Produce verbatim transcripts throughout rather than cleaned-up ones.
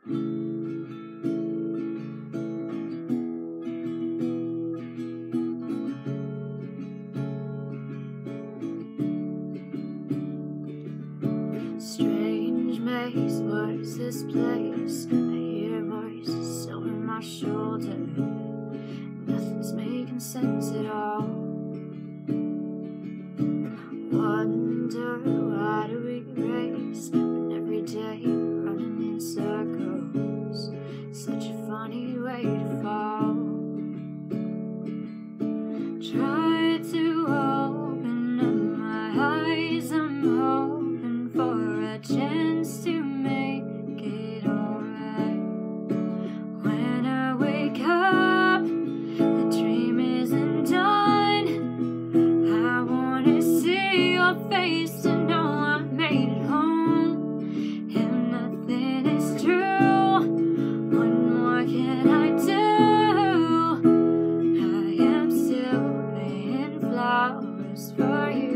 Strange maze, what is this place? I hear voices over my shoulder. Nothing's making sense at all. Wonder, why do we race when every day we're running in circles? Such a funny way to fall. Try to open up my eyes, I'm hoping for a chance to make it alright. When I wake up, the dream isn't done. I wanna see your face to know I made it home. If nothing is true, what more can I do? I am still painting flowers for you.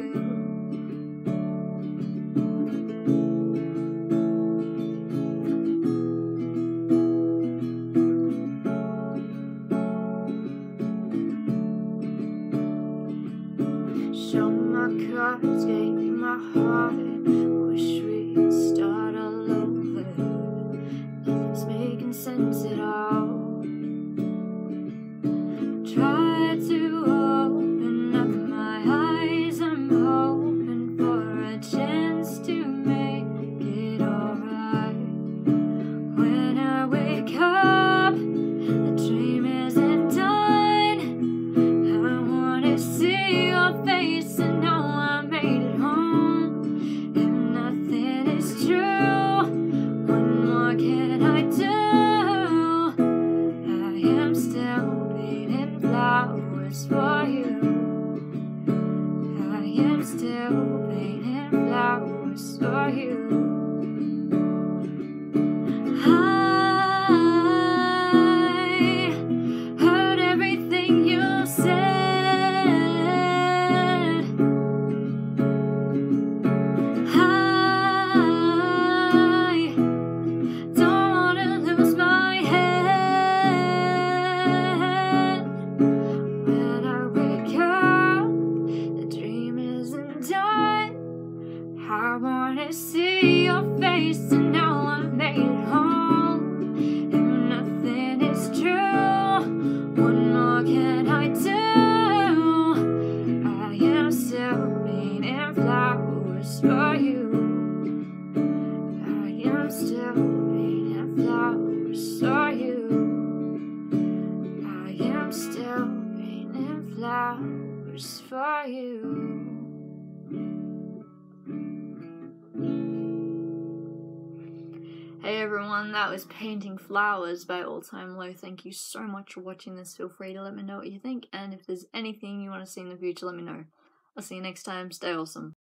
Show my cards, gave you my heart. Wish we'd start all over. Nothing's making sense at all. Try to open up my eyes, I'm hoping for a chance to make it alright. When I wake up, the dream isn't done. I wanna see your face and know I made it home. If nothing is true, what more can I do? I am still painting flowers for you. I am still painting flowers for you. I heard everything you said. I wanna see your face and know I made it home. If nothing is true, what more can I do? I am still painting flowers for you. I am still painting flowers for you. I am still painting flowers for you. Hey everyone, that was Painting Flowers by All Time Low. Thank you so much for watching this. Feel free to let me know what you think, and if there's anything you want to see in the future, let me know. I'll see you next time. Stay awesome.